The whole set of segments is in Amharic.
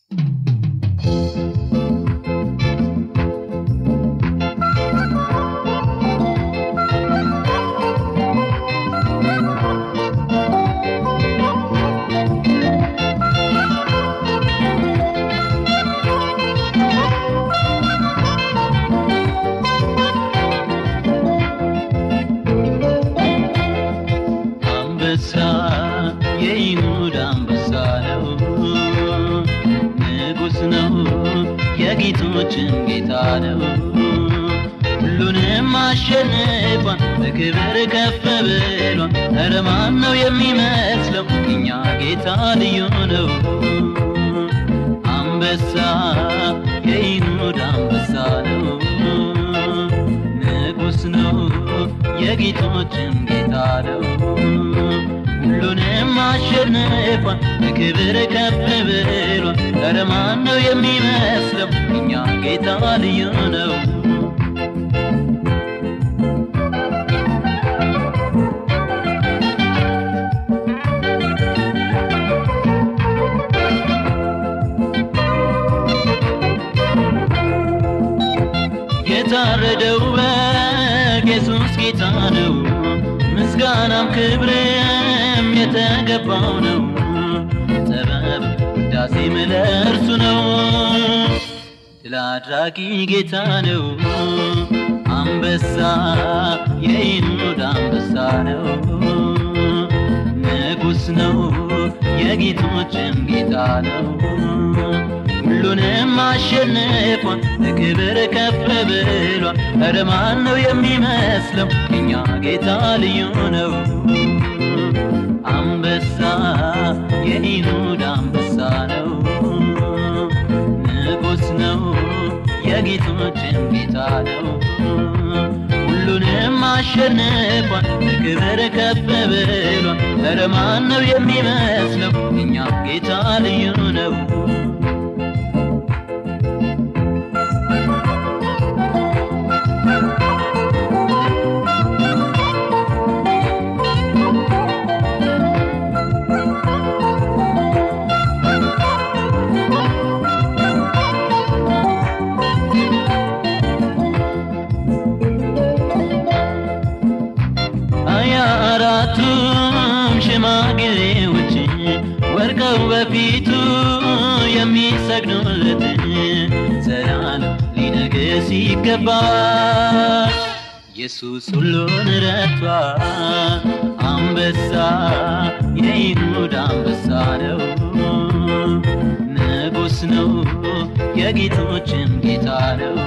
የይሁዳ አንበሳ ነው ንጉስ ነው የጌቶችም ጌታ ነው ሁሉንም አሸንፏል በክብር ከፍ ብሏል ኧረ ማን ነው የሚመስለው እኛ ጌታ ልዩ ነው አንበሳ የይሁዳ አንበሳ ነው ንጉስ ነው የጌቶችም ጌታ ነው ሁሉንም አሸንፏል በክብር ከፍ ብሏል ኧረ ማን ነው የሚመስለው እኛ ጌታ ልዩ ነው የታረደው በግ ኢየሱስ ጌታ ነው ምስጋናም ክብርም የተገባው ነው ጥበብ ውዳሴም ለእርሱ ነው ድል አድራጊ ጌታ ነው አንበሳ የይሁዳ አንበሳ ነው ንጉስ ነው የጌቶችም ጌታ ነው ሁሉንም አሸንፏል በክብር ከፍ ብሏል ኧረ ማን ነው የሚመስለው እኛ ጌታ ልዩ ነው አንበሳ የይሁዳ አንበሳ ነው ንጉስ ነው የጌቶችም ጌታ ነው ሁሉንም አሸንፏል በክብር ከፍ ብሏል ኧረ ማን ነው የሚመስለው እኛ ጌታ ልዩ ነው ሽማግሌዎች ወርቀው በፊቱ የሚሰግዱለት ዘላለም ሊነግስ ይገባል ኢየሱስ ሁሉን ረድቷል አንበሳ የይሁዳ አንበሳ ነው ንጉስ ነው የጌቶችም ጌታ ነው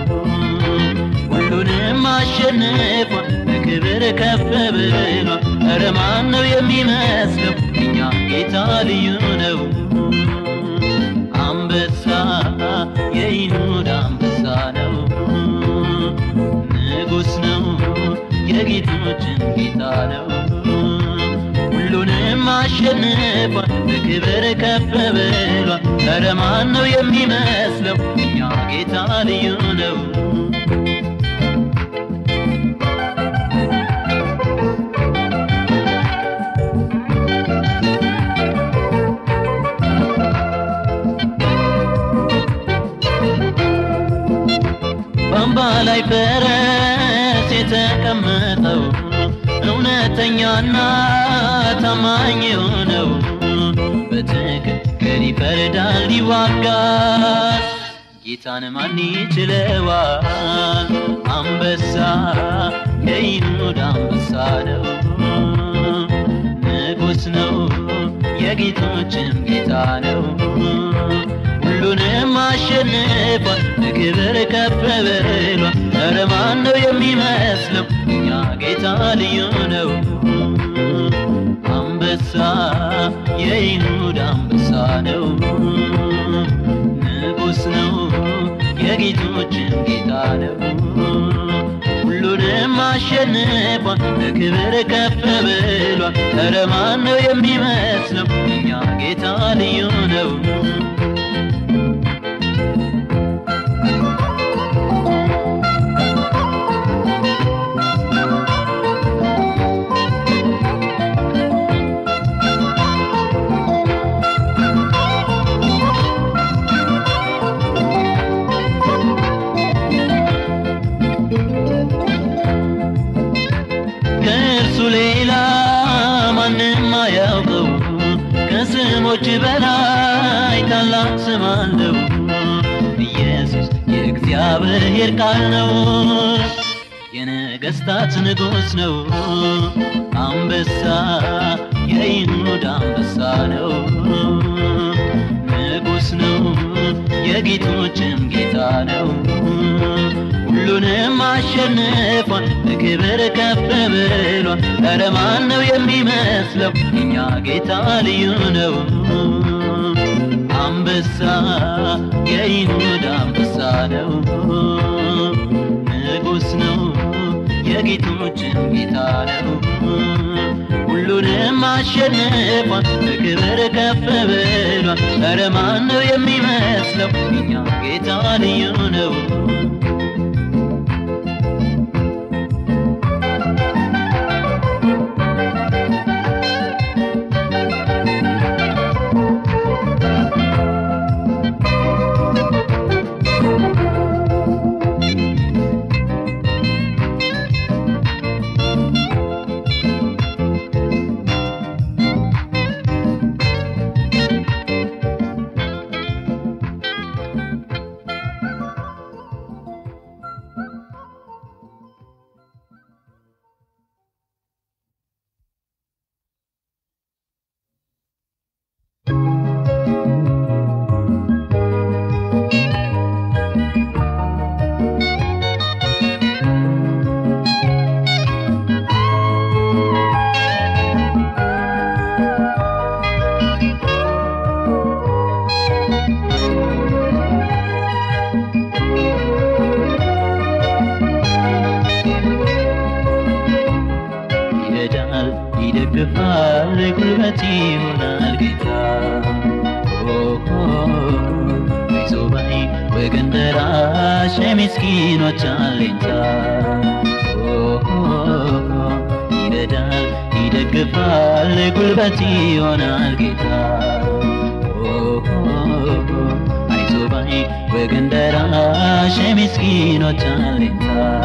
ሁሉንም አሸንፏል በክብር ከፍ ብሏል ኧረ ማን ነው የሚመስለው እኛ ጌታ ልዩ ነው አንበሳ የይሁዳ አንበሳ ነው ንጉስ ነው የጌቶችም ጌታ ነው ሁሉንም አሸንፏል በክብር ከፍ ብሏል ኧረ ማን ነው የሚመስለው እኛ ጌታ ልዩ ነው በላይ ፈረስ የተቀመጠው እውነተኛና ታማኝ የሆነው በትክክል ይፈርዳል ይዋጋል ጌታን ማን ይችለዋል አንበሳ የይሁዳ አንበሳ ነው ንጉስ ነው የጌቶችም ጌታ ነው ሁሉንም አሸንፏል በክብር ከፍ ብሏል ኧረ ማን ነው የሚመስለው እኛ ጌታ ልዩ ነው አንበሳ የይሁዳ አንበሳ ነው ንጉስ ነው የጌቶችም ጌታ ነው ሁሉንም አሸንፏል በክብር ከፍ ብሏል ኧረ ማን ነው የሚመስለው እኛ ጌታ ልዩ ነው ከስሞች በላይ ታላቅ ስም አለው ኢየሱስ የእግዚአብሔር ቃል ነው የነገስታት ንጉስ ነው አንበሳ የይሁዳ አንበሳ ነው ንጉስ ነው የጌቶችም ጌታ ነው ሁሉንም አሸንፏል በክብር ከፍ ብሏል ኧረ ማን ነው የሚመስለው እኛ ጌታ ልዩ ነው አንበሳ የይሁዳ አንበሳ ነው ንጉስ ነው የጌቶችም ጌታ ነው ሁሉንም አሸንፏል በክብር ከፍ ብሏል ኧረ ማን ነው የሚመስለው እኛ ጌታ ልዩ ነው ይደግፋል ጉልበት ይሆናል ጌታ ይዞባይ ወገን ደራሽ የምስኪኖች አለኝታ ይረዳል ይደግፋል ጉልበት ይሆናል ጌታ አይዞባይ ወገን ደራሽ የምስኪኖች አለኝታ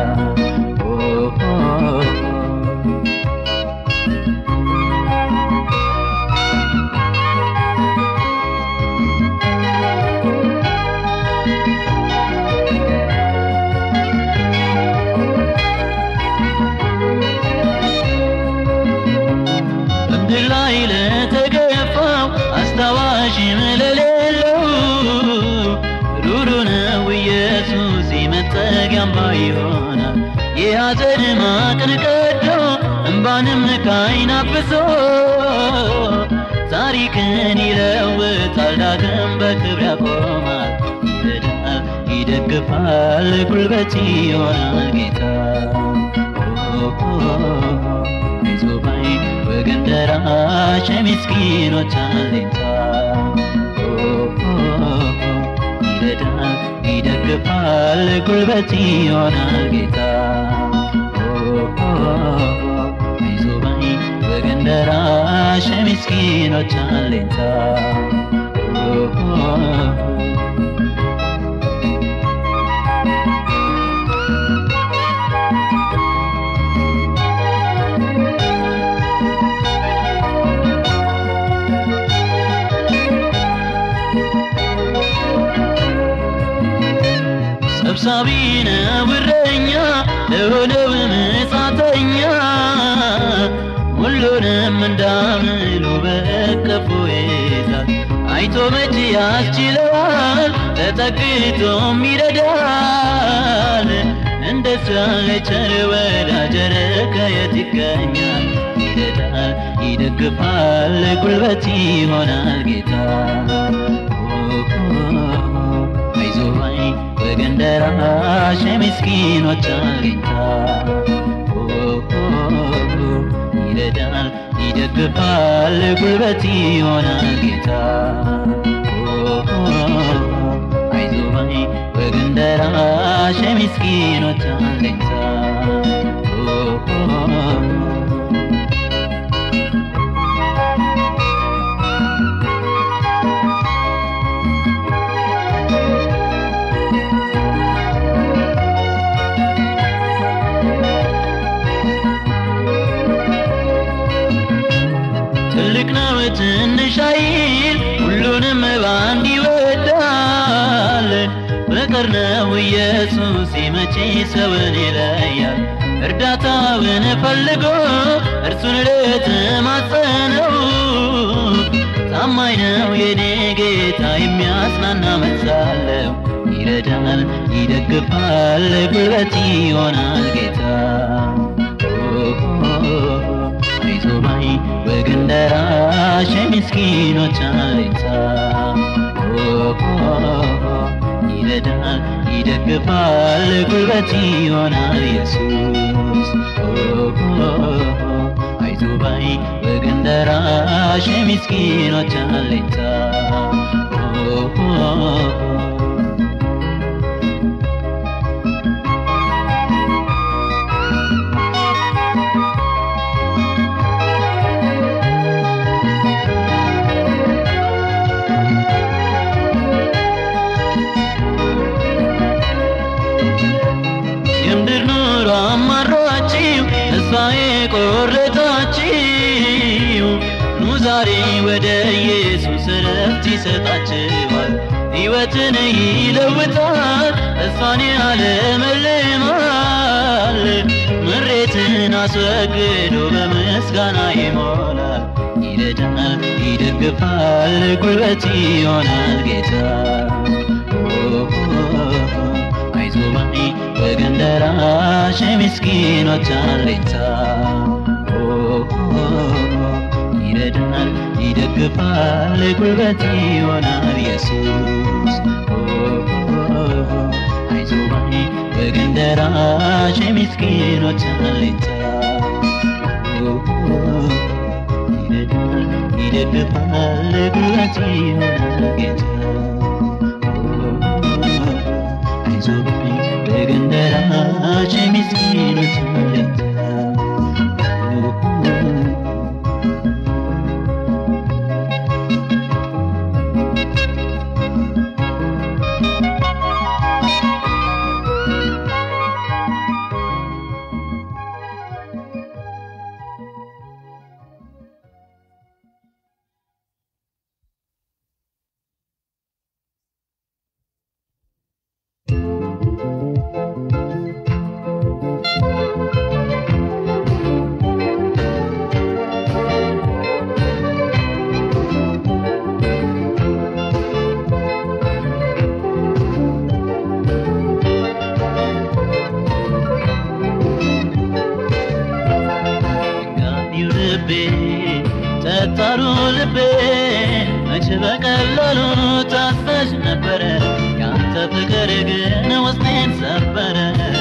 ላይ ለተገፋው አስታዋሽ መለሌለው ሩሩ ነው ኢየሱስ መጠጊያም ባይሆናል የሐዘን ማቅን ቀዶ እንባንም ከዓይን አብሶ ታሪክን ይለውጣል ዳግም በክብር ያቆማል ይረዳል ይደግፋል ጉልበት ይሆናል ጌታ አይዞባይ ወገን ደራሽ የምስኪኖች አለኝታ ይረዳል ይደግፋል ጉልበት ይሆናል ጌታ አይዞባይ ወገን ደራሽ የምስኪኖች አለኝታ ሰብሳቢ ነው እረኛ ለሆነው መጻተኛ ሁሉንም እንዳምሉ በቀፉ ይዛል አይቶ መቼ ያስችለዋል ተጠግቶም ይረዳል እንደሱ ያለ ቸር ወዳጅ ከየት ይገኛል ይረዳል ይደግፋል ጉልበት ይሆናል ጌታ አይዞባይ ወገን ደራሽ የምስኪኖች አለኝታ ይረዳል ይደግፋል ጉልበት ይሆናል ጌታ አይዞባይ ወገን ደራሽ የምስኪኖች አለኝታ ትልቅ ነው ትንሽ አይል ሁሉንም ባንድ ይወዳል ፍቅር ነው ኢየሱስ መቼ ሰውን ይለያል እርዳታውን ፈልጎ እርሱን ለተማጸነው ታማኝ ነው የኔ ጌታ የሚያጽናና መሳለው ይረዳል ይደግፋል ጉልበት ይሆናል ጌታ አይዞህ ባይ ወገን ደራሽ ምስኪኖች አለኝታ ይረዳል ይደግፋል ጉልበት ይሆናል ኢየሱስ አይዞህ ባይ ወገን ደራሽ ምስኪኖች አለኝታ ቆረጣችሁ ኑ ዛሬ ወደ ኢየሱስ ረፍት ይሰጣችኋል ሕይወትን ይለውጣል ተስፋን ያለመልማል ምሬትን አስወግዶ በምስጋና ይሞላል ይረዳል ይደግፋል ጉልበት ይሆናል ጌታ አይዞህ ባይ ወገን ደራሽ ምስኪኖች አለኝታ ይረዳል ይደግፋል ጉልበት ይሆናል ኢየሱስ አይዞህ ባይ ወገን ደራሽ ምስኪኖች አለኝታ ይረዳል ይደግፋል ጉልበት ይሆናል ጌታ አይዞህ ባይ ወገን ደራሽ ምስኪኖች አለኝታ ጠጣሩ ልቤ መች በቀላሉ ታዛዥ ነበረ ያንተ ፍቅር ግን ውስጤን ሰበረ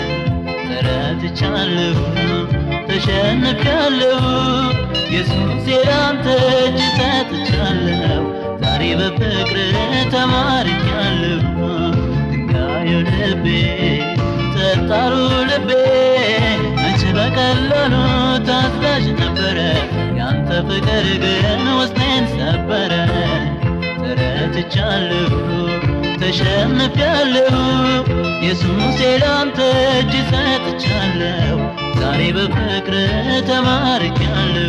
ተረትቻለሁ ተሸንፌያለሁ ኢየሱስ ያንተ እጅ ሰጥቻለሁ ዛሬ በፍቅር ተማርኛለሁ ድንጋዩ ልቤ ጠጣሩ ልቤ መች በቀላሉ ታዛዥ ነበረ ያንተ ፍቅር ግን ውስጤን ሰበረ ተረትቻለሁ ተሸንፌያለሁ ኢየሱስ ያንተ እጅ ሰጥቻለሁ ዛሬ በፍቅር ተማርኛለሁ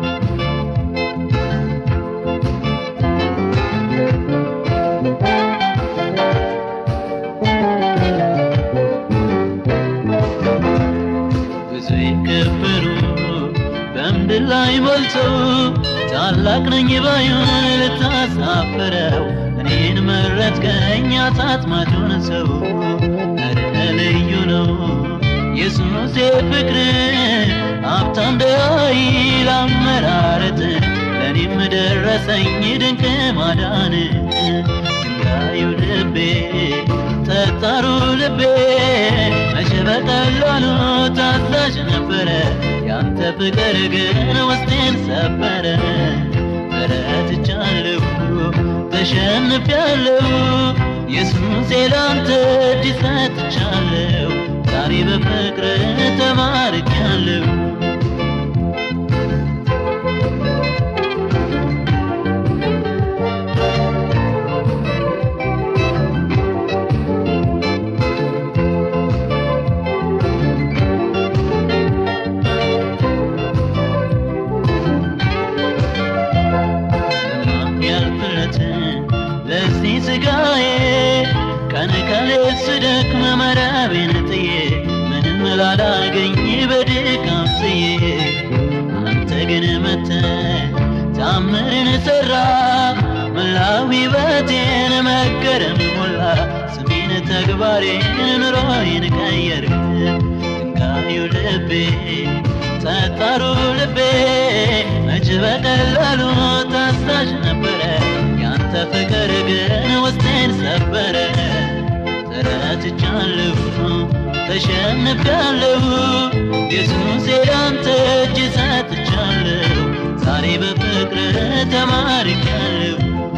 ብዙ ይከበሩ በምድር ላይ ሞልተው ታላቅ ነኝ ባዩን ልታሳፍረው እኔን መረጥከኝ አታጥማጁን ሰው ኧረ ልዩ ነው ኢየሱስ ፍቅር ሀብታም ደሃ ይል አመራረጥ ለእኔም ደረሰኝ ድንቅ ማዳን ድንጋዩ ልቤ ጠጣሩ ልቤ መች በቀላሉ ታዛዥ ነበረ ያንተ ፍቅር ግን ውስጤን ሰበረ ተረትቻለሁ ተሸንፌያለሁ ኢየሱስ ላንተ እጅ ሰጥቻለሁ ዛሬ በፍቅር ተማርኬያለሁ ሳላገኝ በድካም ስዬ አንተ ግን መተህ ታምርን ሰራ መላው ሕይወቴን መገረም ሞላ ስሜን ተግባሬን ኑሮዬን ቀየርክ ድንጋዩ ልቤ ጠጣሩ ልቤ መች በቀላሉ ታዛዥ ነበረ ያንተ ፍቅር ግን ውስጤን ሰበረ ተረትቻለሁ ተሸንፌያለሁ ኢየሱሴ ላንተ እጅ ሰጥቻለሁ ዛሬ በፍቅር ተማርኬያለሁ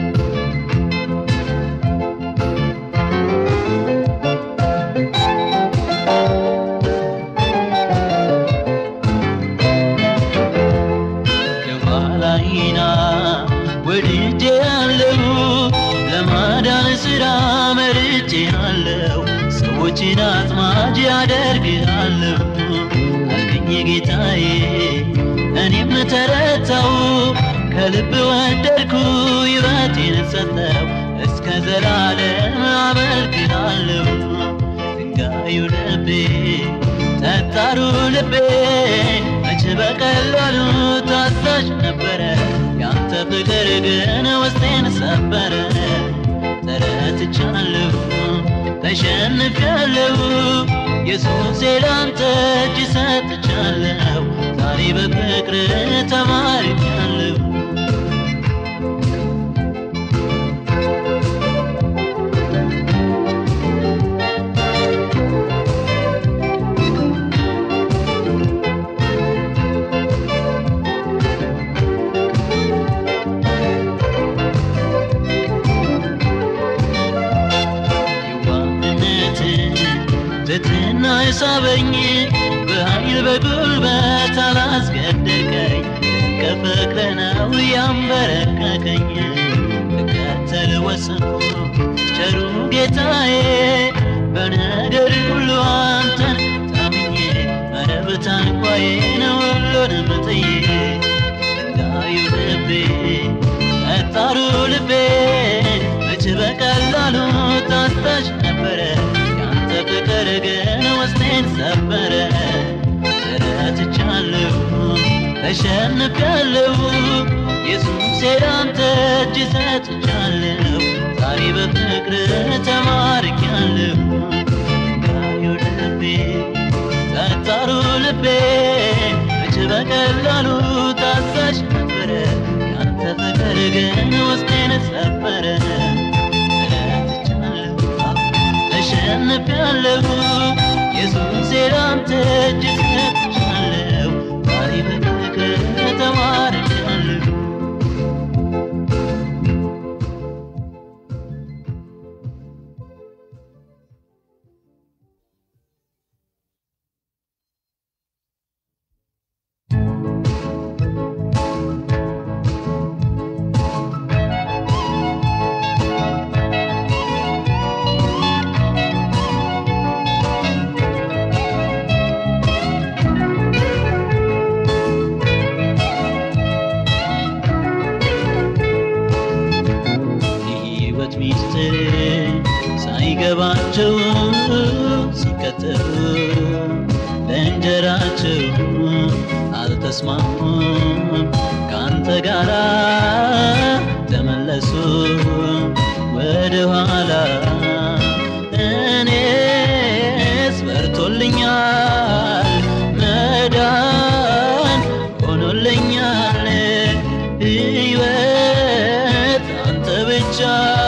የኋላዬን ወድጄአለሁ ለማዳን ሥራ መርጬአለሁ ሰዎችን አጥማጅ አደርግሃለሁ አልከኝ ጌታዬ እኔም ተረታሁ ከልብ ወደድኩ ሕይወቴን ሰጠሁ እስከ ዘላለም አመልክሃለሁ ድንጋዩ ልቤ ጠጣሩ ልቤ መች በቀላሉ ታዛዥ ነበረ ያንተ ፍቅር ግን ውስጤን ሰበረ ተረትቻለሁ ተሸንፌያለሁ ኢየሱሴ ላንተ እጅ ሰጥቻለሁ ዛሬ በፍቅር ተማርኬያለሁ ትህትና የሳበኝ በኃይል በጉልበት አላስገደቀኝ ከፍቅርህ ነው ያንበረከከኝ ልከተል ወሰንኩ ቸሩ ጌታዬ በነገር ሁሉ አንተን ታምኜ መረብ ታንኳዬን ሁሉንም ጥዬ ድንጋዩ ልቤ ጠጣሩ ልቤ መች በቀላሉ ታዛዥ ነበረ ፍቅር ግን ውስጤን ሰበረ ተረትቻለሁ ተሸንፌያለሁ ኢየሱሴ ላንተ እጅ ሰጥቻለሁ ዛሬ በፍቅር ተማርኬያለሁ ድንጋዩ ልቤ ጠጣሩ ልቤ መች በቀላሉ ታዛዥ ነበረ ያንተ ፍቅር ግን ውስጤን ሰበረ ተሸንፌያለሁ ኢየሱሴ ላንተ እጅ ሰጥቻለሁ ዛሬ በፍቅር ተማርኬያለሁ ሳይገባቸው ሲከተሉ ለእንጀራቸው አልተስማሙም ካንተ ጋር ተመለሱ ወደ ኋላ እኔስ በርቶልኛል መዳን ሆኖልኛል ሕይወት አንተ ብቻ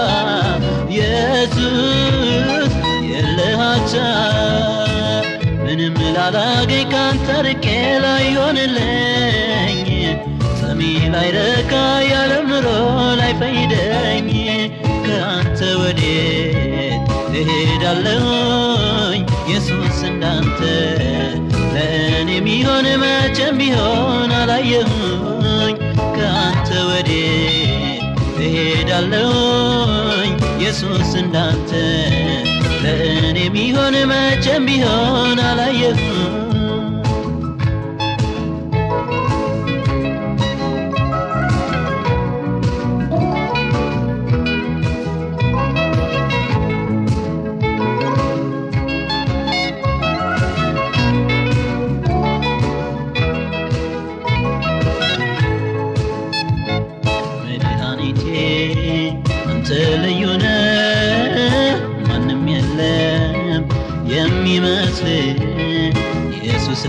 ኢየሱስ የለሃቻ ምንም ላላገኝ ካንተ ርቄ ላይሆንልኝ ሰሚ ላይረካ ያለም ኑሮ ላይፈይደኝ ከአንተ ወዴት እሄዳለሁኝ ኢየሱስ እንዳንተ ለእኔ የሚሆን መቼም ቢሆን አላየሁኝ ከአንተ ወዴት እሄዳለሁኝ ኢየሱስ እንዳንተ ለእኔ የሚሆን መቼም ቢሆን አላየሁኝ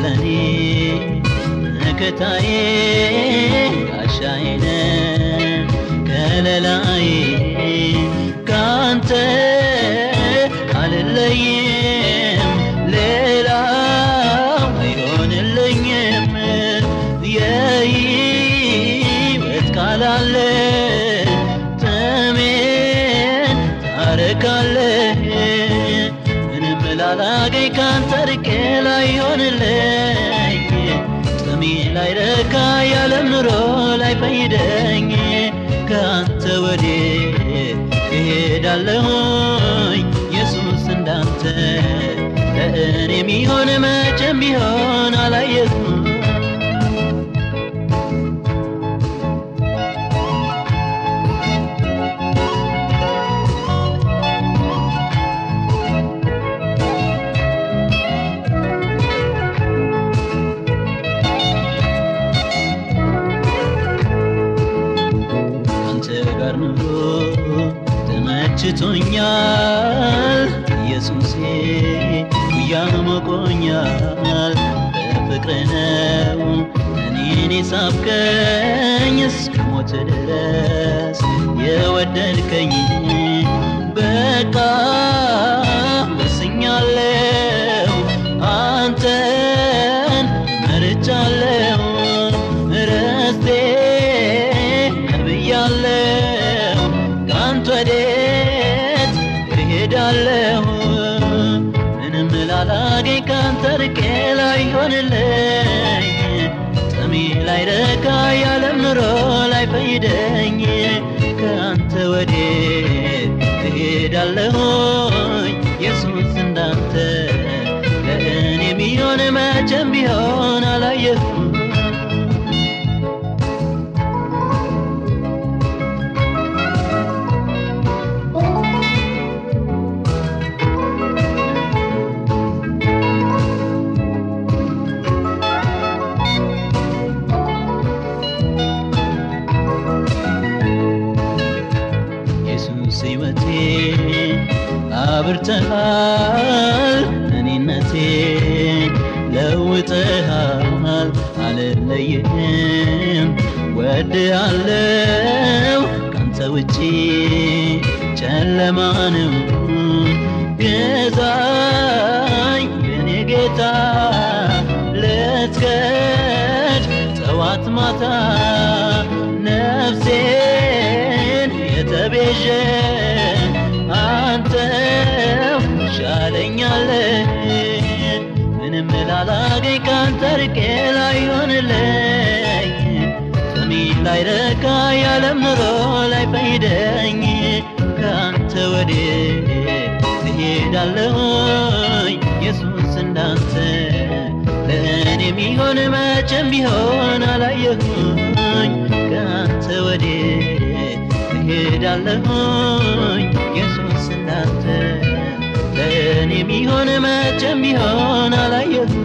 ለኔ መከታዬ ጋሻዬ ከለላዬ ካንተ አልለይም ሌላው አይሆንልኝም የሕይወት ቃል አለ ጥሜን ታረካለህ ምንም ላላገኝ ካንተ ርቄ ላይሆንልኝ ጥሜ ላይረካ ያለም ኑሮ ላይፈይደኝ ካንተ ወዴት እሄዳለሁኝ ኢየሱስ እንዳንተ ለእኔ የሚሆን መቼም ቢሆን አላየሁም ተመችቶኛል ኢየሱሴ ያሞቆኛል በፍቅር ነው እኔን ሳብከኝ እስከ ሞት ድረስ የወደድከኝ በቃ ወስኛለሁ አንተን መርጫለሁ ርስቴ ነብያለሁ ካንተ ወዴት እሄዳለሁ ምንም ላላገኝ ካንተ ርቄ ላይሆንልኝ ጥሜ ላይረካ ያለም ኑሮ ላይፈይደኝ ካንተ ወዴት እሄዳለሁኝ ኢየሱስ እንዳንተ ለእኔ የሚሆን መቼም ቢሆን አላየሁም አብርተሃል እኔነቴን ለውጠሃል አልለይህም ወድሃለሁ ካንተ ውጪ ጨለማ ነው ግዛኝ የኔ ጌታ ልትገድ ጠዋት ማታ ነፍሴን የተቤዠ አንተው ሻለኛለህ ምንም ላላገኝ ካንተ ርቄ ላይሆንልኝ ጥሜ ላይረካ ያለም ኑሮ ላይፈይደኝ ካንተ ወዴት እሄዳለሁኝ ኢየሱስ እንዳንተ ለእኔ የሚሆን መቼም ቢሆን አላየሁኝ ካንተ ወዴት እሄዳለሁኝ ኢየሱስ እንዳንተ ለእኔ የሚሆን መቼም ቢሆን አላየሁም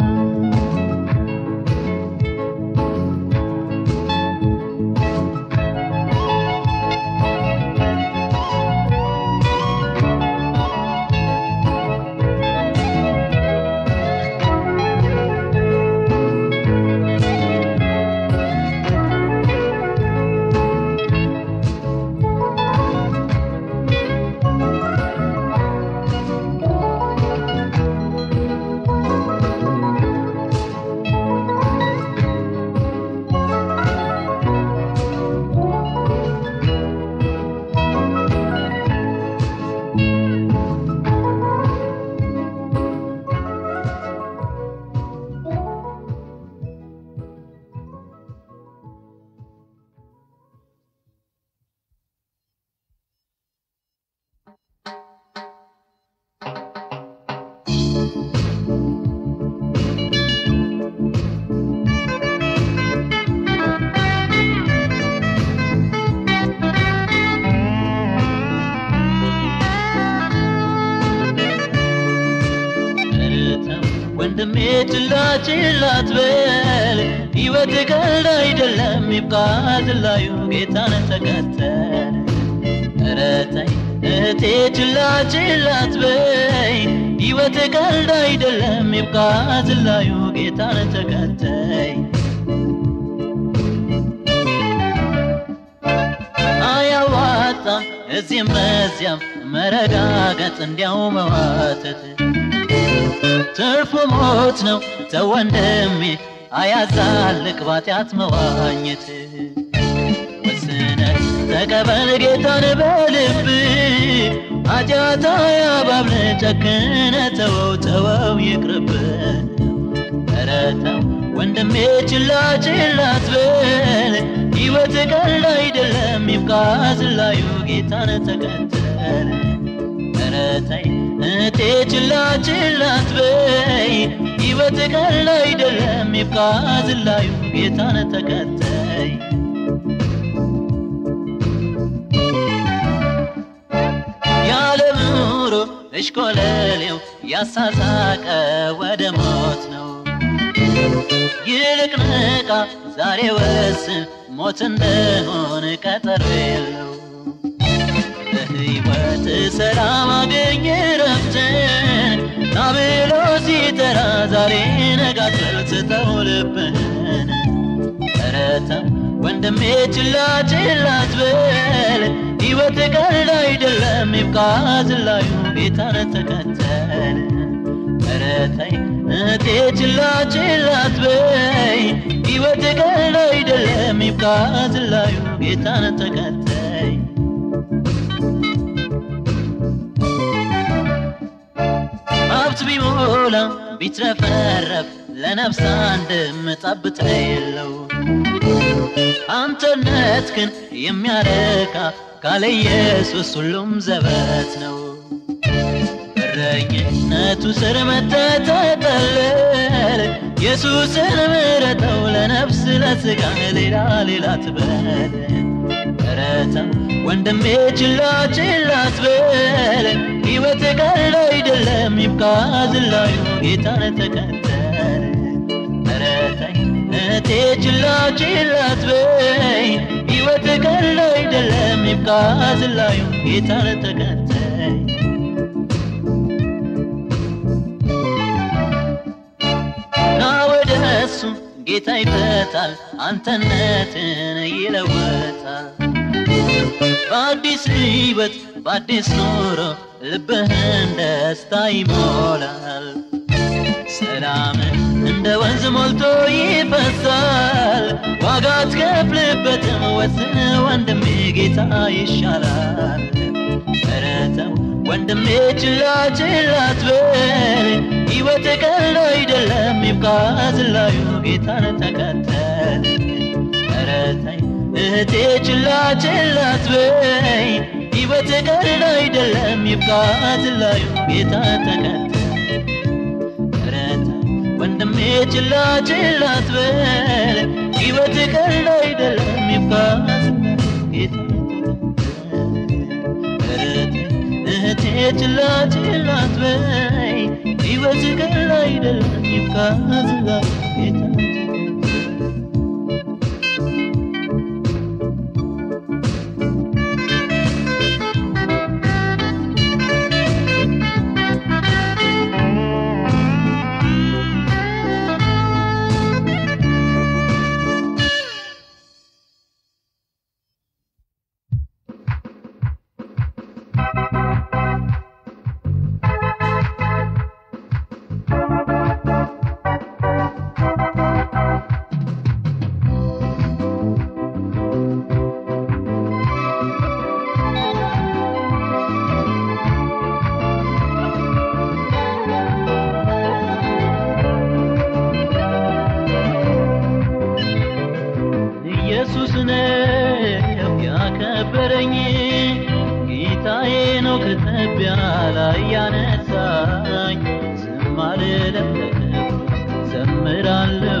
ወንድሜ ችላት በል ሕይወት ቀልድ አይደለም ይብቃ ዝላዩ ጌታን ተከተል ኧረ ተይ እቴ ችላ ችላ አትበይ ሕይወት ቀልድ አይደለም ይብቃ ዝላዩ ጌታን ተከተይ አያዋጣም እዚህም በዚያም መረጋገጥ እንዲያው መዋተት ትርፉ ሞት ነው ተወንድሜ አያዛልቅ ባጢአት መዋኘት ወስነህ ተቀበል ጌታን በልብ ኃጢአት አያባብል ጨክነህ ተወው ይቅርብ ኧረ ተው ወንድሜ ችላ ችላ አትበል ሕይወት ቀልድ አይደለም ይብቃ ዝላዩ ጌታን ተከተል ኧረ ተይ እቴ ችላ ችላ አትበይ ሕይወት ቀልድ አይደለም ይብቃ ዝላዩ ጌታን ተከተይ የዓለም ኑሮ እሽኮለሌው ያሳሳቀ ወደ ሞት ነው ይልቅ ንቃ ዛሬ ወስን ሞት እንደሆነ ቀጠሮ የለው በሕይወት ሰላም አገኝ ረፍትን ናብሎ ሲጠራ ዛሬ ነገ አትበል ስጠው ልብህን ኧረ ተው ወንድሜ ችላ ችላ አትበል ሕይወት ቀልድ አይደለም ይብቃ ዝላዩ ጌታን ተከተል ኧረ ተይ እቴ ችላ ችላ አትበይ ሕይወት ቀልድ አይደለም ይብቃ ዝላዩ ጌታን ተከተይ ሀብት ቢሞላ ቢትረፈረፍ ለነፍስ አንድም ጠብታ የለው አንተነት ግን የሚያረካ ካለ ኢየሱስ ሁሉም ዘበት ነው በረኝነቱ ስር መተጠለል ኢየሱስን ምረጠው ለነፍስ ለሥጋ ሌላ አትበል ኧረ ተው ወንድሜ ችላ ችላ አትበል ሕይወት ቀልድ አይደለም ይብቃ ዝላዩ ጌታን ተከተል ኧረ ተይ እቴ ችላ ችላ አትበይ ሕይወት ቀልድ አይደለም ይብቃ ዝላዩ ጌታን ተከተይ ና ወደ እሱ ጌታ ይፈታል አንተነትን ይለወጣል በአዲስ ሕይወት በአዲስ ኑሮ ልብህን ደስታ ይሞላል ሰላምን እንደ ወንዝ ሞልቶ ይፈሳል ዋጋ አትከፍልበትም ወስን ወንድሜ ጌታ ይሻላል ኧረ ተው ወንድሜ ችላ ችላ አትበል ሕይወት ቀልድ አይደለም ይብቃ ዝላዩ ጌታን ተከተል ኧረ ተይ እቴ ችላ ችላ አትበይ ሕይወት ቀልድ አይደለም ይብቃ ዝላዩ ጌታን ተከተል ኧረ ተይ ወንድሜ ችላ ችላ አትበል ሕይወት ቀልድ አይደለም ይብቃ ዝላዩ ጌታን እቴ ችላ ችላ አትበይ ሕይወት ቀልድ አይደለም ይብቃ ዝላዩ ጌታን ኢየሱስ ነው ያከበረኝ ጌታዬ ነው ከትቢያ ላይ ያነሳኝ ዝም አልልም ዘምራለሁ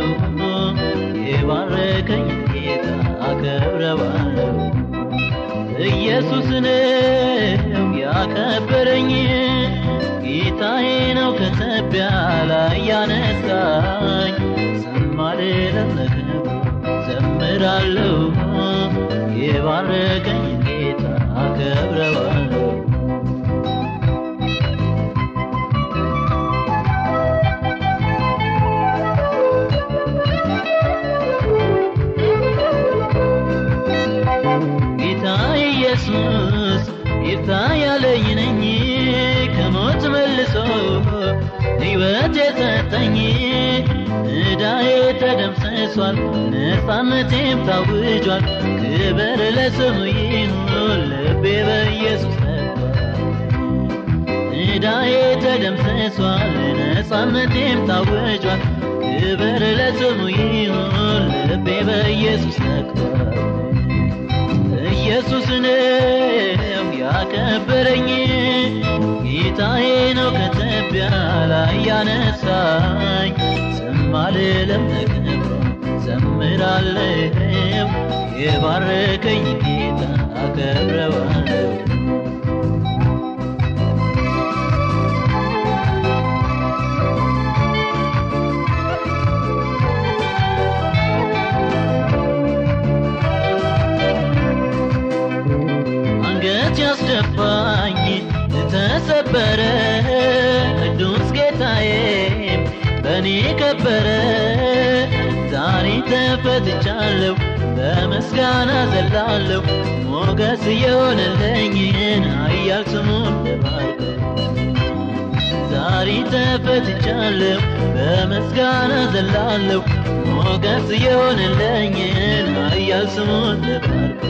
የባረከኝ ጌታ አከብረዋለሁ ኢየሱስ ነው ያከበረኝ ጌታዬ ነው ከትቢያ ላይ ያነሳኝ ዝም አልልም ዘምራለሁ የባረከኝ ጌታ አከብረዋለሁ ተደምስሷል ነፃነቴም ታውጇል ክብር ለስሙ ይሁን ልቤ በኢየሱስ ነግቷል ዕዳዬ ተደምስሷል ነፃነቴም ታውጇል ክብር ለስሙ ይሁን ልቤ በኢየሱስ ነግቷል ኢየሱስ ነው ያከበረኝ ጌታዬ ነው ከትቢያ ላይ ያነሳኝ ዝም አልልም ለክብሩ ዘምራለሁ የባረከኝ ጌታ አከብረዋለሁ ያስደፋኝ ተሰበረ ቅዱስ ጌታዬ በኔ ከበረ ዛሬ ተፈትቻለሁ በመስጋና ዘላለሁ ሞገስ የሆነልኝን ኃያል ስሙን ልባርከው ዛሬ ተፈትቻለሁ በመስጋና ዘላለሁ ሞገስ የሆነልኝን ኃያል ስሙን ልባርከው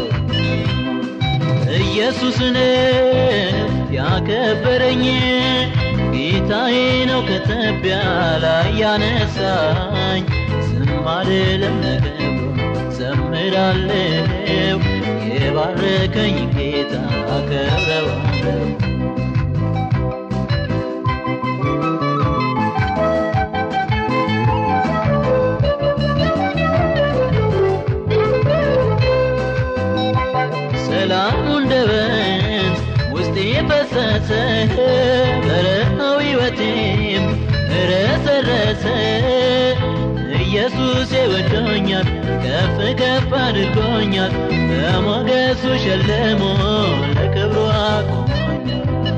ኢየሱስ ነው ያከበረኝ ጌታዬ ነው ከትቢያ ላይ ያነሳኝ ዝም አልልም ለክብሩ ዘምራለሁ የባረከኝ ጌታ አከብረዋለሁ ሰላም እንደበንስ ውስጤ ፈሰሰ በረሃው ሕይወቴም ረሰረሰ ኢየሱስ ወዶኛል ከፍ ከፍ አድርጎኛል በሞገሱ ሸልሞ ለክብሩ አቆሞኛል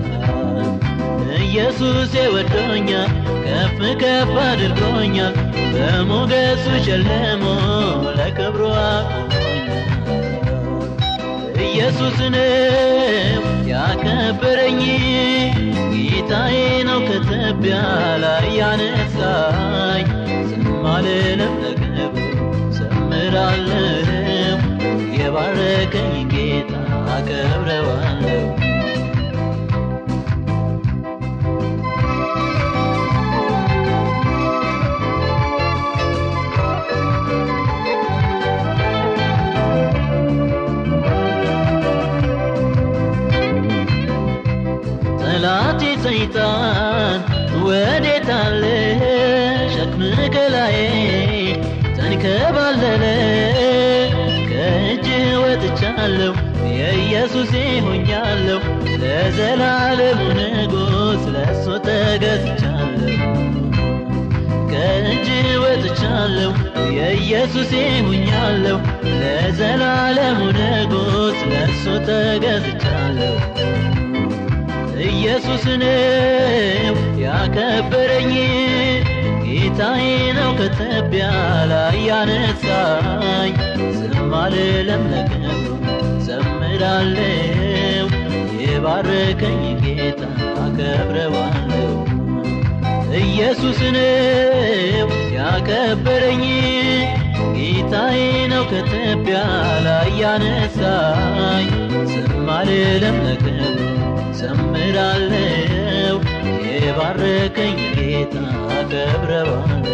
ኢየሱስ ወዶኛል ከፍ ከፍ አድርጎኛል በሞገሱ ሸልሞ ለክብሩ አቆሞኛል ኢየሱስ ነው ያከበረኝ ጌታዬ ነው ከትቢያ ላይ ያነሳኝ ዝም አልልም ለክብሩ ዘምራለሁ የባረከኝ ጌታ አከብረዋለሁ ጠላቴ ሰይጣን ወዴት አለ ሸክም ከላዬ ተንከባለለ ከእጅ ወጥቻለሁ የኢየሱስ ሆኛለሁ ለዘላለሙ ንጉሥ ለእሱ ተገዝቻለሁ ከእጅ ወጥቻለሁ የኢየሱስ ሆኛለሁ ለዘላለሙ ንጉሥ ለእሱ ተገዝቻለሁ ኢየሱስ ነው ያከበረኝ ጌታዬ ነው ከትቢያ ላይ ያነሳኝ ዝም አልልም ለክብሩ ዘምራለሁ የባረከኝ ጌታ አከብረዋለሁ ኢየሱስ ነው ያከበረኝ ጌታዬ ነው ከትቢያ ላይ ያነሳኝ ዝም አልልም ለክብሩ ዘምራለሁ የባረከኝ ጌታ አከብረዋለሁ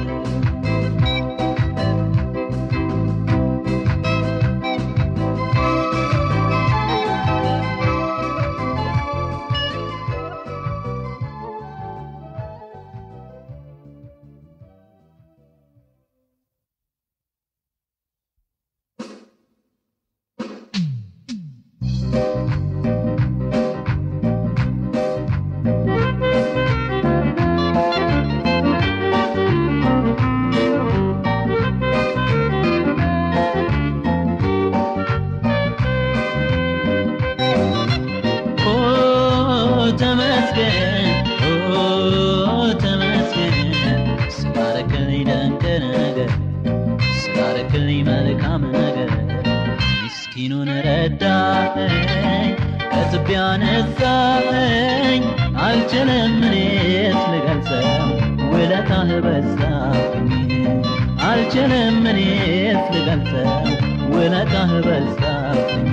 ምስኪኑን ረዳኸኝ ከትቢያ ነሳኸኝ አልችልም እኔስ ልገልጸው ውለታህ በዛብኝ አልችልም እኔስ ልገልጸው ውለታህ በዛብኝ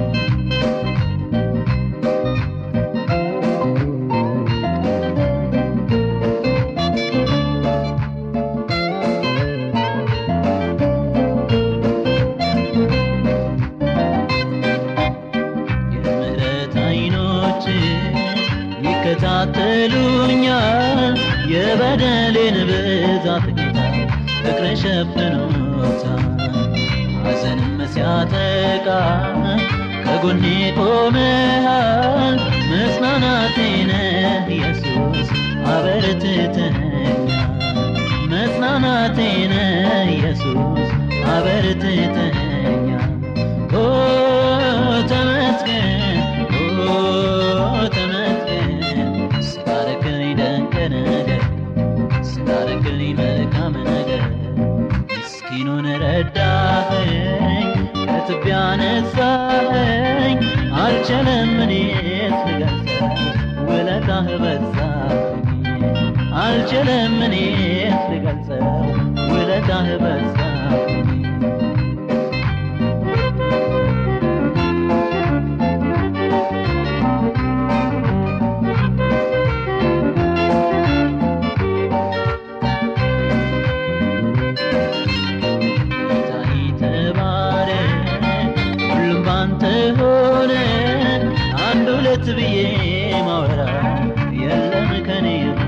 ይከታተሉኛል የበደሌን ብዛት ጌታ ፍቅር ሸፍኖታል ሐዘንም ሲያጠቃ ከጎኔ ቆመሃል መጽናናቴ ነህ ኢየሱስ አበርትተኸኛል መጽናናቴ ነህ ኢየሱስ አበርትተኸኛል ኦ ተመስገን መልካም ነገር ምስኪኑን ረዳኸኝ ከትቢያ ነሳኸኝ አልችልም እኔስ ልገልጸው ውለታህ በዛብኝ አልችልም እኔስ ልገልጸው ውለታህ በዛብኝ ብዬ ማወራ የለም ከኔ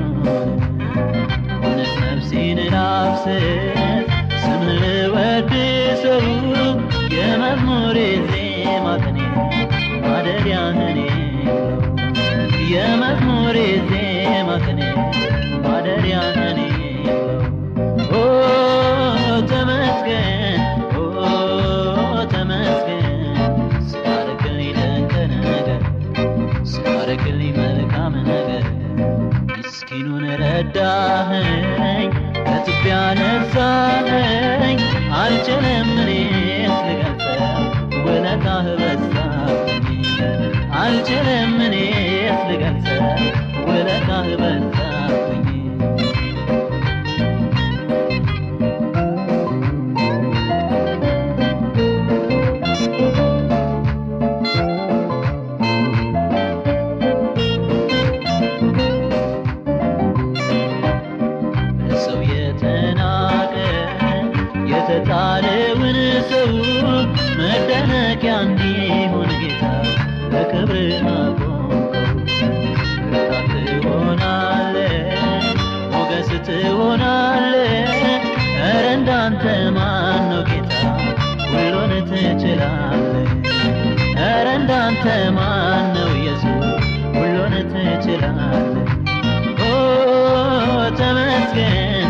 እውነት ነፍሴን ላፍስስ ስምህ ወድሰው የመዝሙሬ ዜማ ቅኔ ማደሪያህ እኔ የመዝሙሬ ዜማ ቅኔ ማደሪያህ እኔ ኦ ተመስገን ስታረግልኝ መልካም ነገር ምስኪኑን ረዳኸኝ ከትቢያ ነሳኸኝ አልችልም እኔስ ልገልጸው ውለታህ በዛብኝ አልችልም እኔስ ልገልጸው ውለታህ በዛብኝ የተጣለውን ሰው መደነቂያ እንዲሆን ጌታ በክብርህ አቆምከው ብርታት ትሆናለህ ሞገስ ትሆናለህ ኧረ እንዳንተ ማን ነው ጌታ ሁሉን ትችላለህ ኧረ እንዳንተ ማን ነው ኢየሱስ ሁሉን ትችላለህ ኦ ተመስገን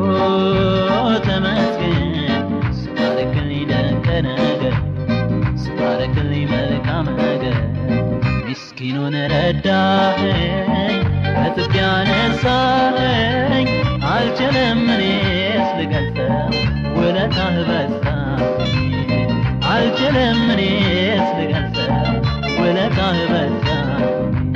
ስታረግልኝ መልካም ነገር ምስኪኑን ረዳኸኝ ከትቢያ ነሳኸኝ አልችልም እኔስ ልገልጸው ውለታህ በዛብኝ አልችልም እኔስ ልገልጸው ውለታህ በዛብኝ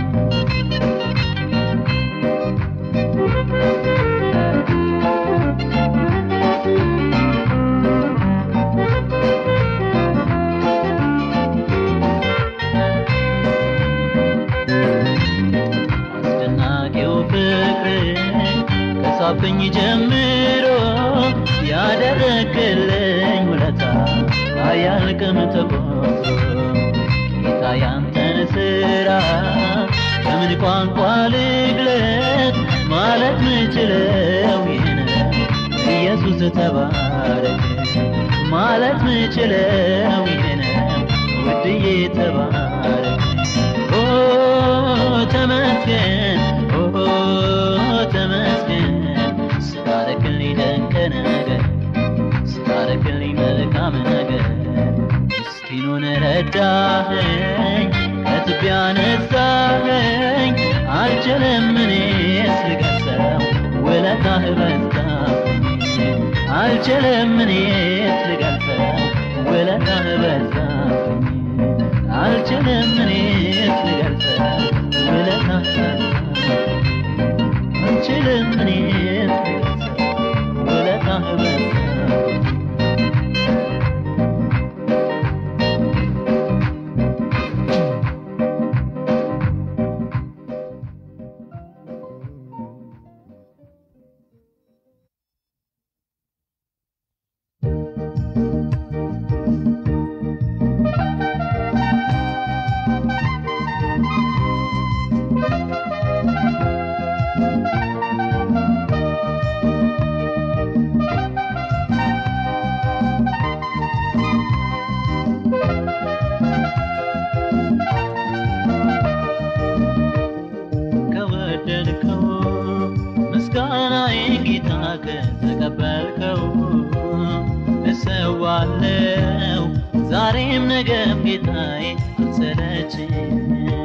ከሳብኝ ጀምሮ ያደረግልኝ ውለታ አያልቅም ተቆጥሮ ጌታ ያንተን ሥራ በምን ቋንቋ ልግለጽ ማለት ምችለው ይህ ነው ኢየሱስ ተባረክ ማለት ምችለው ይህ ነው ውድዬ ተባረክ ኦ ተመስገን ተመስገን ስታረግልኝ ድንቅ ነገር ስታረግልኝ መልካም ነገር ምስኪኑን ረዳኸኝ ከትቢያ ነሳኸኝ አልችልም እኔስ ልገልጸው ውለታህ በዛብኝ አልችልም እኔስ ልገልጸው ውለታህ በዛብኝ አልችልም እኔስ ልገልጸው ውለታህ በዛብኝ አልችልም እኔስ ልገልጸው ውለታህ በዛብኝ እሰዋለሁ ዛሬም ነገም ጌታዬ አልሰለችም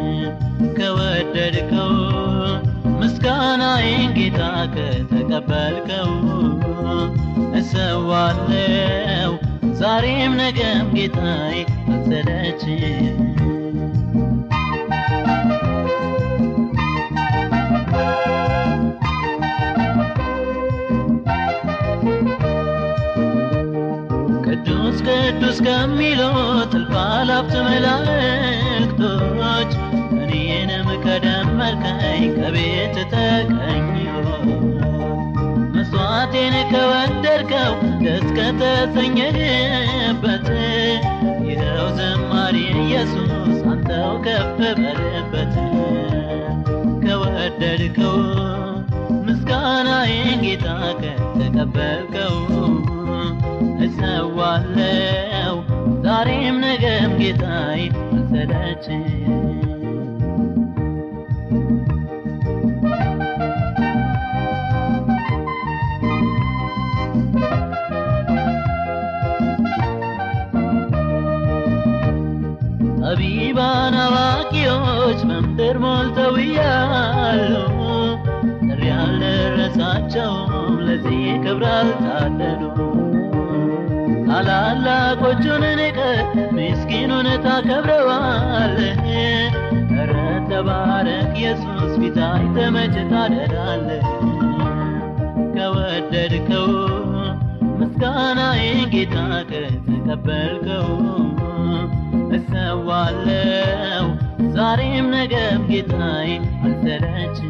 ከወደድከው ምስጋናዬን ጌታ ከተቀበልከው እሰዋለሁ ዛሬም ነገም ጌታዬ አልሰለችም ቅዱስ ከሚሉት እልፍ አእላፋት መላእክቶች እኔንም ከደመርከኝ ከቤት ተቀኝዮ መስዋዕቴን ከወደድከው ደስ ከተሰኘህበት ይኸው ዘማሪ ኢየሱስ አንተው ከፍ በልበት ከወደድከው ምስጋናዬን ጌታ ከተቀበልከው እሰዋለሁ ዛሬም ነገም ጌታዬ አልሰለችም ጠቢባን አዋቂዎች በምድር ሞልተው እያሉ ጥሪ ያልደረሳቸውም ለዚህ ክብር አልታደሉም ታላላቆቹን ንቀህ ምስኪኑን ታከብረዋለህ ኧረ ተባረክ ኢየሱስ ፊት አይተህ መች ታደላለህ ከወደድከው ምስጋናዬን ጌታ ከተቀበልከው እሰዋለሁ ዛሬም ነገም ጌታዬ አልሰለችም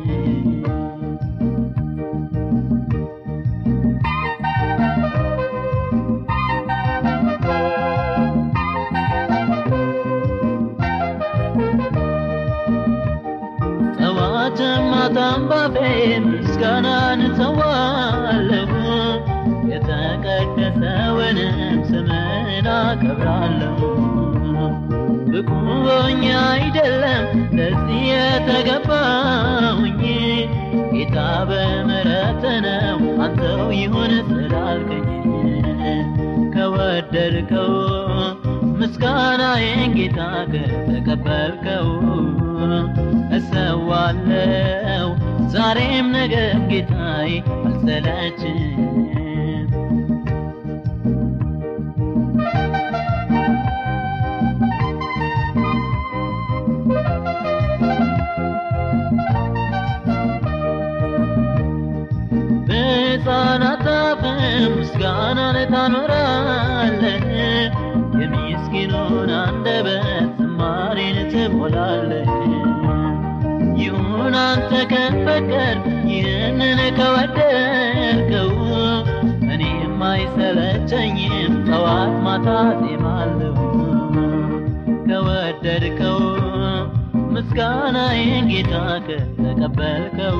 ማታም ባፌ ምስጋናን እሰዋለሁ የተቀደሰውንም ስምህን አከብራለሁ ብቁ ሆኜ አይደለም ለዚህ የተገባሁኝ ጌታ በምሕረትህ ነው አንተው ይሁን ስላልከኝ ከወደድከው ምስጋናዬን ጌታ ከተቀበልከው እሰዋለሁ ዛሬም ነገም ጌታዬ አልሰለችም በሕፃናት አፍም ምስጋናን ታኖራለህ የምስኪኑን አንደበት ዝማሬን ትሞላለህ ይሁን አንተ ከፈቀድክ ይህንን ከወደድከው እኔም አይሰለቸኝም ጠዋት ማታ ዜማለሁ ከወደድከው ምስጋናዬን ጌታ ከተቀበልከው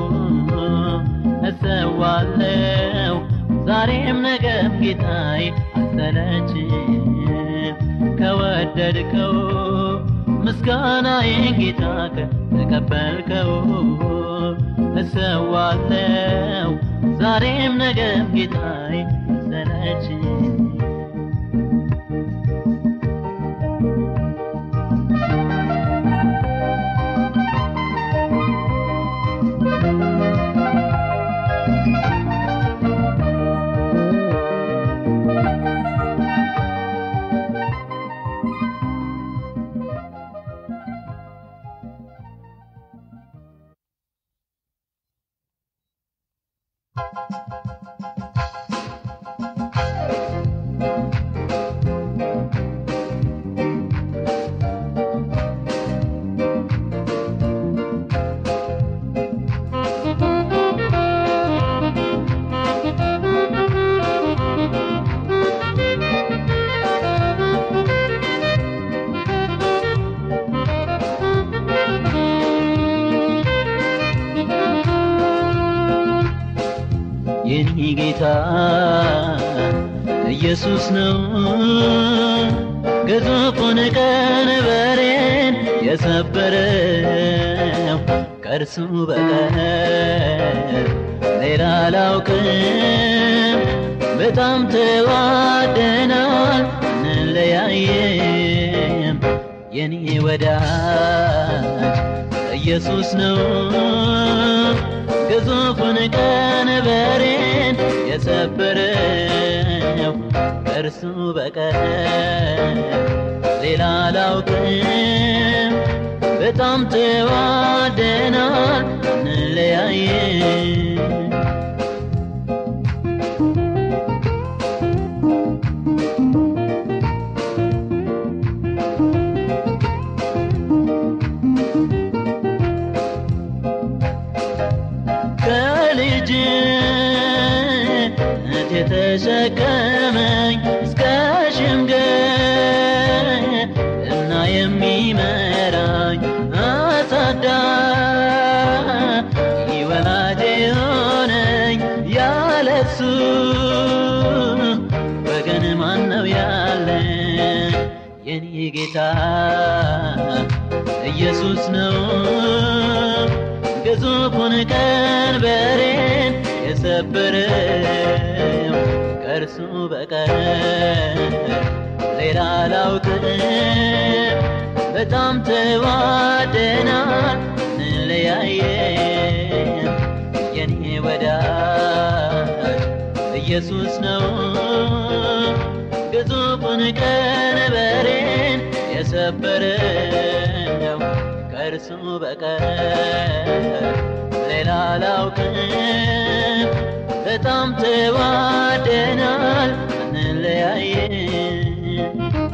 እሰዋለሁ ዛሬም ነገም ጌታዬ አልሰለችም ከወደድከው ምስጋናዬን ጌታ ከተቀበልከው እሰዋለሁ ዛሬም ነገም ጌታዬ አልሰለችም ኢየሱስ ነው ግዙፉን ቀንበሬን የሰበረው ከእርሱ በቀር ሌላ አላውቅም በጣም ተዋደናል አንለያየም የኔ ወዳጅ ኢየሱስ ነው ግዙፉን ቀንበሬን የሰበረው ከእርሱ በቀር ሌላ አላውቅም በጣም ተዋደናል አንለያየም የተሸከመኝ እስከ ሽምግልና የሚመራኝ አሳዳጊ ወላጅ ሆነኝ ያለሱ ወገን ማነው ያለኝ የኔ ጌታ ኢየሱስ ነው ግዙፉን ቀንበሬን የሰበረው ከእርሱ በቀር ሌላ አላውቅም በጣም ተዋደናል አንለያየም የኔ ወዳጅ ኢየሱስ ነው ግዙፉን ቀንበሬን የሰበረው ከእርሱ በቀር ሌላ አላውቅም በጣም ተዋደናል አንለያየም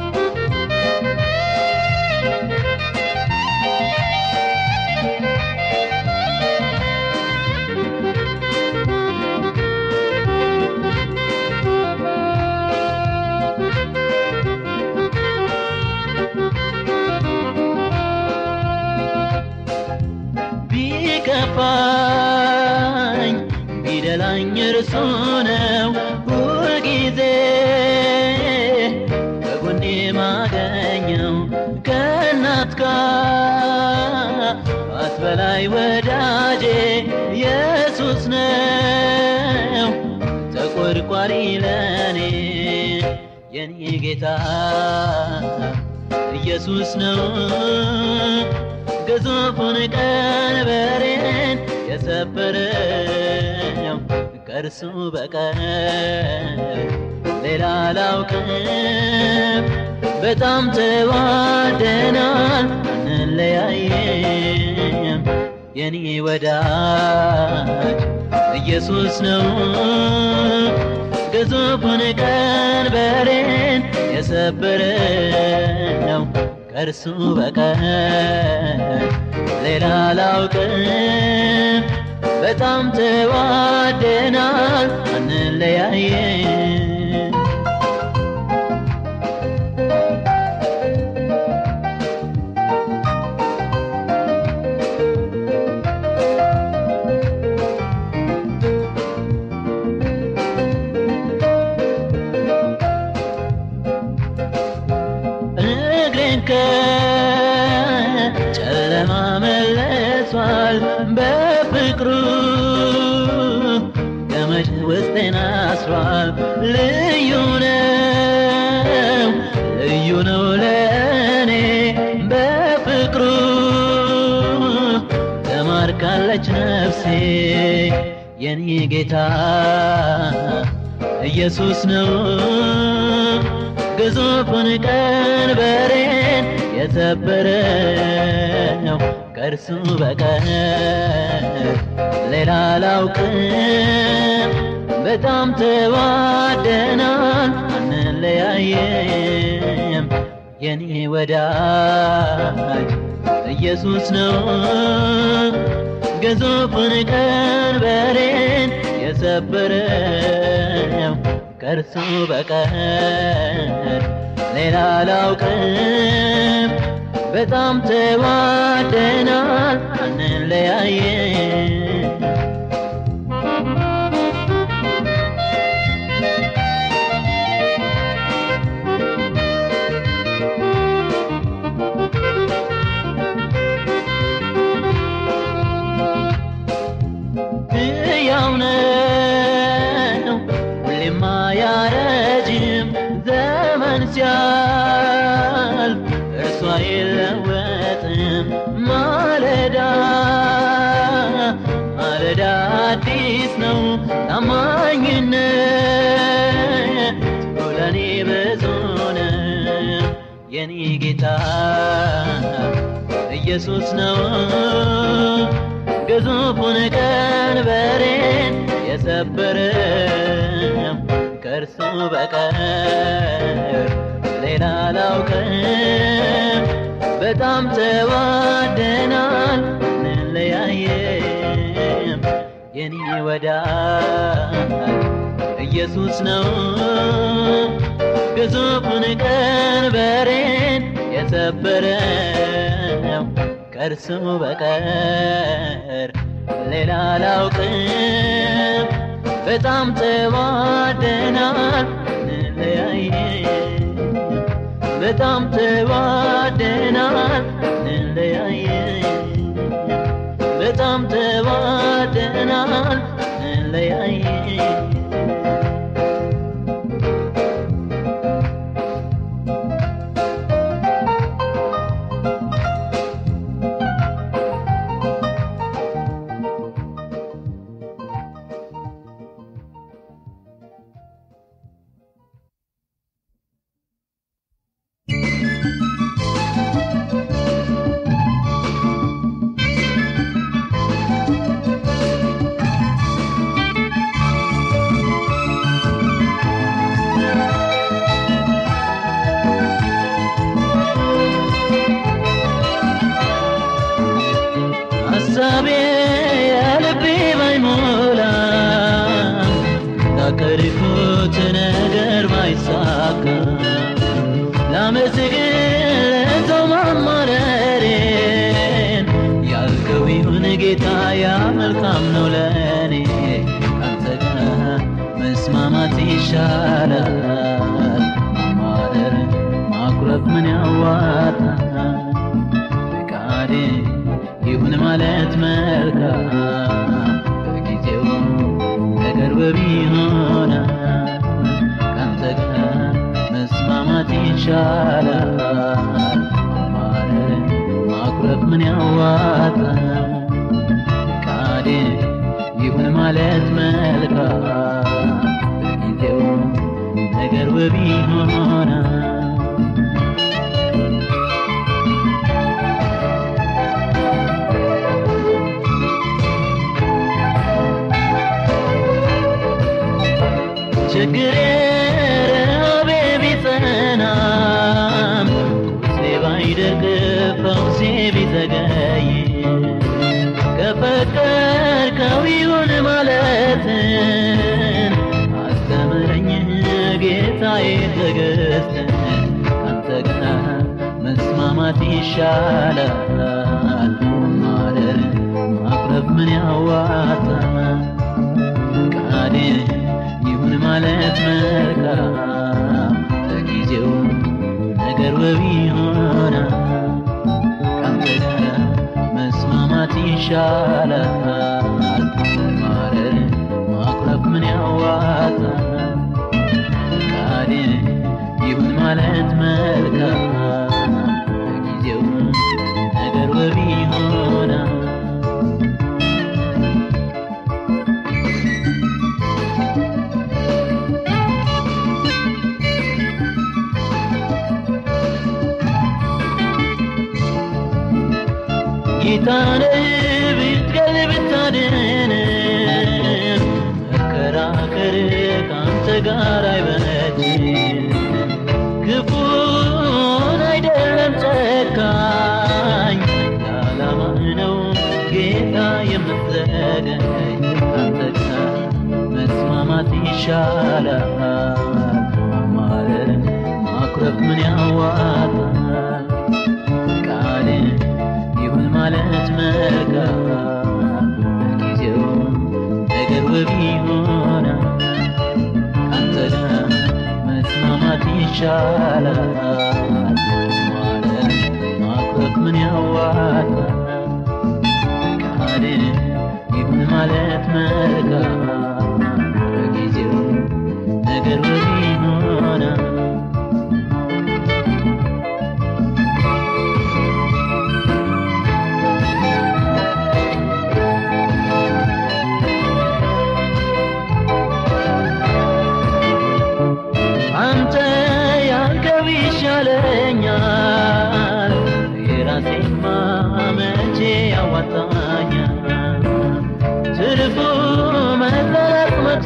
ቢከፋኝ ቢደላኝ እርሱ ነው ሁልጊዜ በጎኔ ማገኘው ከእናት ከአባት በላይ ወዳጄ ኢየሱስ ነው ተቆርቋሪ ለኔ የኔ ጌታ ኢየሱስ ነው ግዙፉን ቀንበሬን የሰበረው ከእርሱ በቀር ሌላ አላውቅም በጣም ተዋደናል አንለያየም የኔ ወዳጅ ኢየሱስ ነው ግዙፉን ቀንበሬን የሰበረው ከእርሱ በቀር ሌላ አላውቅም በጣም ተዋደናል አንለያየም ከጨለማ መለሷል በፍቅሩ ገመድ ውስጤን አስሯል ልዩ ነው ለእኔ በፍቅሩ ተማርካለች ነፍሴ የኔ ጌታ ኢየሱስ ነው ግዙፉን ቀንበሬን የሰበረው ከእርሱ በቀር ሌላ አላውቅም በጣም ተዋደናል አንለያየም የኔ ወዳጅ ኢየሱስ ነው ግዙፉን ቀንበሬን የሰበረው ከእርሱ በቀር ሌላ አላውቅም በጣም ተዋደናል አንለያየም ሲያልፍ እርሱ አይለወጥም። ማለዳ ማለዳ አዲስ ነው ታማኝነት ለኔ ብዙ ነው። የኔ ጌታ ኢየሱስ ነው ግዙፉን ቀንበሬን የሰበረው ከእርሱ በቀር ሌላ አላውቅም። በጣም ተዋደናል እንለያየም። የኔ ወዳጅ ኢየሱስ ነው ግዙፉን ቀንበሬን የሰበረው ከእርሱ በቀር ሌላ አላውቅም። በጣም ተዋደናል እንለያየም። በጣም ተዋደናል እንለያየም። በጣም ተዋደናል እንለያየም። ሐሳቤ የልቤ ባይሞላ ያቀድኩት ነገር ባይሳካ ላመስግን ለሰው ማማረሬን ያልከው ይሁን ጌታ ያ መልካም ነው ለኔ። ካንተ ጋር መስማማት ይሻላል ማማረር ማኩረፍ ምን ያዋጣል? ፈቃዴ ይሁን ማለት መልካም በጊዜው ነገር ቢሆን ካንተ ጋር መስማማት ይሻላል ማማረር ማኩረፍ ምን ያዋጣል? ፈቃዴ ይሁን ማለት መልካም በጊዜው ነገር ቢሆን ችግሬ ረሃቤ ቢጸናም ቁስሌ ባይደርቅ ፈውሴ ቢዘገይ ከፈቀድከው ይሁን ማለትን አስተምረኝ ጌታዬ ትዕግስትን። ካንተ ጋር መስማማት ይሻላል ማማረር ማኩረፍ ምን ያዋጣል? ፈቃዴ ይሁን ማለት መልካም ለጊዜው ነገር ቢሆን ካንተ ጋር መስማማት ይሻላል ማማረር ማኩረፍ ምን ያዋጣል? ፈቃዴ ይሁን ማለት መልካም ለጊዜው ነገር ቢሆን ጌታን ብትገል ብታድን መከራከር ካንተ ጋር አይበጅም። ክፉን አይደለም ጨካኝ ለዓላማህ ነው ጌታ የምትዘገኝ። ካንተ ጋር መስማማት ይሻላል ማማረር ማኩረፍ ምን ያዋጣል? ፈቃዴ ይሁን ማለት መልካም በጊዜው ነገር ቢሆን ካንተ ጋር መስማማት ይሻላል ማለት ማኩረፍ ምን ያዋጣል? ፈቃዴ ይሁን ማለት መልካም በጊዜው ነገር ቢሆን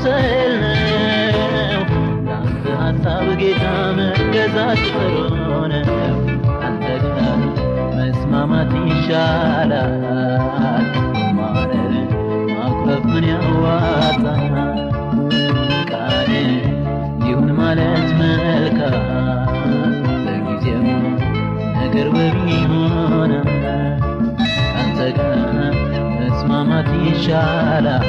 መምሰል ነው ለአንተ ሐሳብ ጌታ መገዛት ጥሩ ነው አንተ ጋር መስማማት ይሻላል ማረር ማኩረፍ ምን ያዋጣል ቃል ይሁን ማለት መልካም በጊዜው ነገር በሚሆን አንተ ጋር መስማማት ይሻላል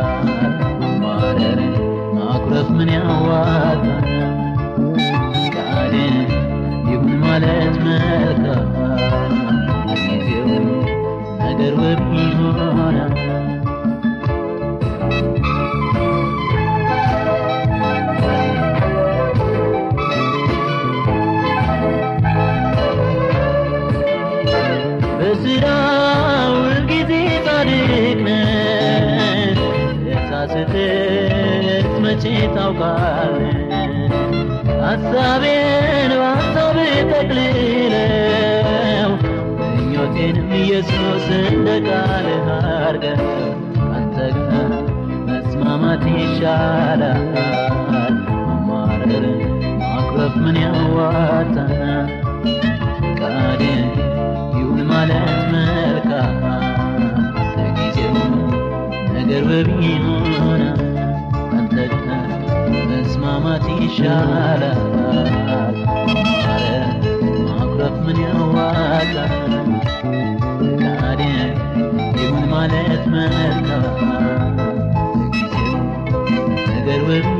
ማረር ማኩረፍ ምን ያዋጣል ቃል ይሁን ማለት መልካም በጊዜው ነገር በሚሆን በስራው ጊዜ ጻድቅ ነህ ሳስትት መቼ ታውቃለህ ሐሳቤን በሐሳብ ጠቅልለው ምኞቴንም ኢየሱስ እንደ ቃልህ አድርገህ አንተ ጋር መስማማት ይሻላል ማማረር ማኩረፍ ምን ያዋጣል ቃል ይሁን ማለት መልካም ለጊዜው ነገር በሚሆን አንተ ጋር መስማማት ይሻላል ማኩረፍ ምን ያዋጣል ቃል ይሁን ማለት መልካም ለጊዜው ነገር